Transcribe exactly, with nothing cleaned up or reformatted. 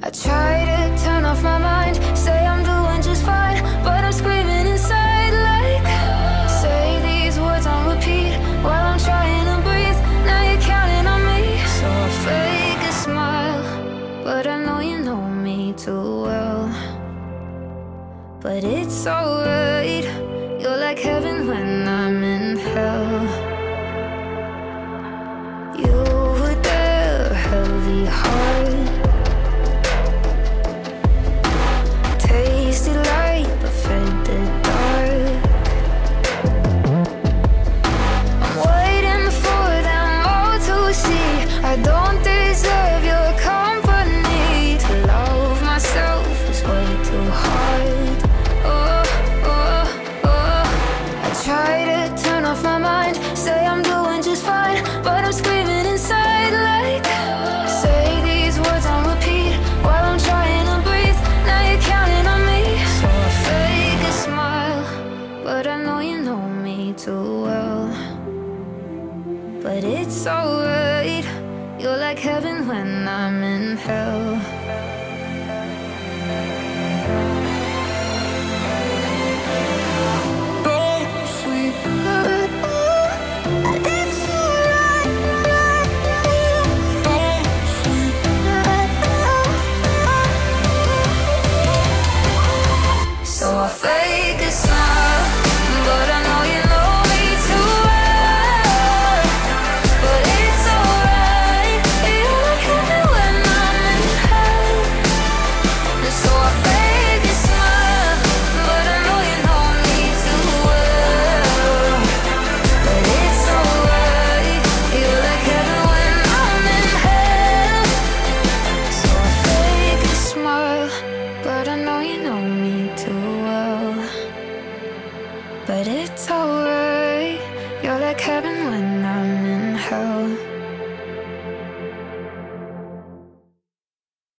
I try to turn off my mind, say I'm doing just fine, but I'm screaming inside like, say these words on repeat while I'm trying to breathe. Now you're counting on me, so I fake a smile, but I know you know me too well. But it's alright, you're like heaven when I'm in hell. You were there, heavy heart, tasty light but fed the dark. I'm waiting for them all to see I don't deserve your company. To love myself is way too hard. Oh, oh, oh. I try to turn off my mind, say I'm doing just fine, but I'm screaming inside like, say these words on repeat while I'm trying to breathe. Now you're counting on me, so I fake a smile, but I know you know me too well. But it's alright, you're like heaven when I'm in hell. So I fake a smile, but I know you know me too well. But it's alright, you look at me when I'm in hell. And so I fake a smile, but I know you know me too well. But it's alright, you like heaven when I'm in hell. So I fake a smile, but I know you know me too well. But it's alright, you're like heaven